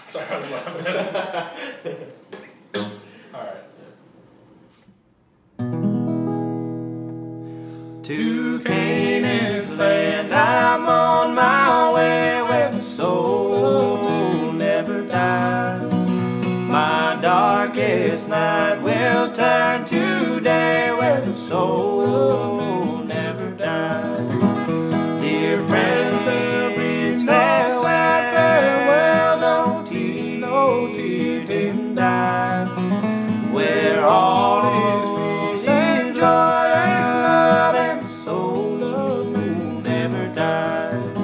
Sorry, I was laughing. Alright. To Canaan's land I'm on my way, where the soul never dies. My darkest night will turn to day, where the soul never dies. Dear friends, there means farewell, no tear dim dies, where all is peace and joy and love, and the soul never dies.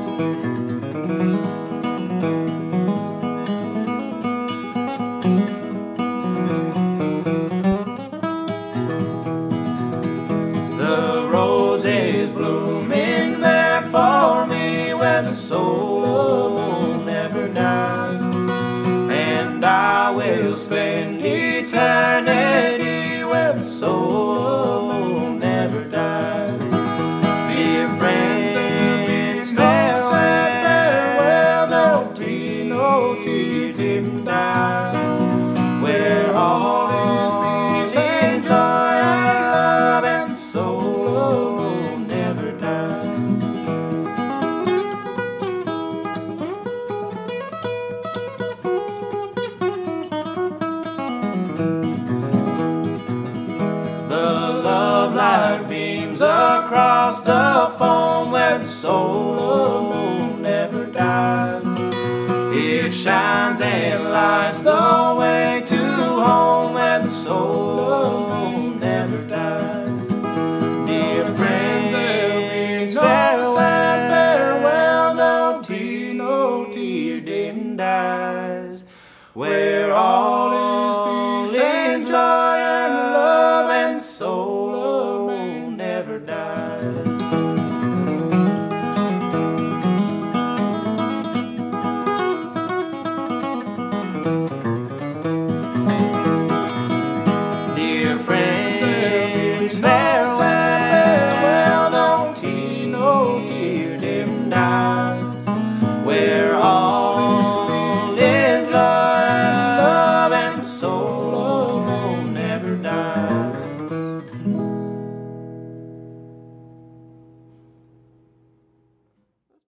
The roses blooming there for me, where the soul never dies, and I will spend eternity where the soul never dies. Dear friends, farewell, no tear dim dies, where all is peace and joy and love, and the soul never dies. The love light beams across the foam, where the soul never dies. It shines and lights the way to home, where the soul never dies. Dear friends, farewell, no tear dim dies, where all